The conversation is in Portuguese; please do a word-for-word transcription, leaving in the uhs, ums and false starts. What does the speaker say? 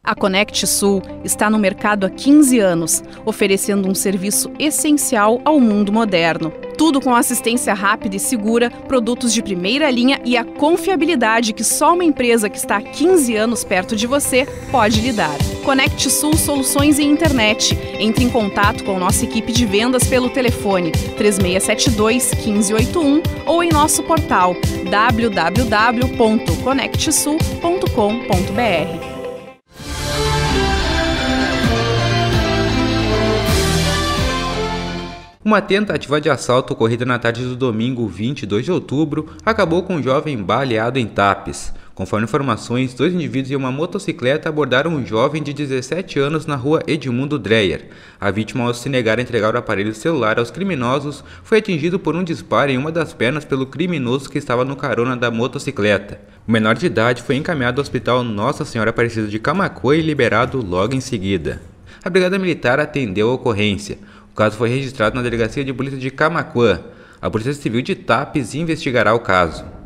A Conect Sul está no mercado há quinze anos, oferecendo um serviço essencial ao mundo moderno. Tudo com assistência rápida e segura, produtos de primeira linha e a confiabilidade que só uma empresa que está há quinze anos perto de você pode lhe dar. Conect Sul Soluções em Internet. Entre em contato com nossa equipe de vendas pelo telefone três seis sete dois, um cinco oito um ou em nosso portal w w w ponto conect sul ponto com ponto b r. Uma tentativa de assalto ocorrida na tarde do domingo vinte e dois de outubro acabou com um jovem baleado em Tapes. Conforme informações, dois indivíduos em uma motocicleta abordaram um jovem de dezessete anos na rua Edmundo Dreyer. A vítima, ao se negar a entregar o aparelho celular aos criminosos, foi atingido por um disparo em uma das pernas pelo criminoso que estava no carona da motocicleta. O menor de idade foi encaminhado ao Hospital Nossa Senhora Aparecida de Camaquã e liberado logo em seguida. A Brigada Militar atendeu a ocorrência. O caso foi registrado na Delegacia de Polícia de Camaquã. A Polícia Civil de Tapes investigará o caso.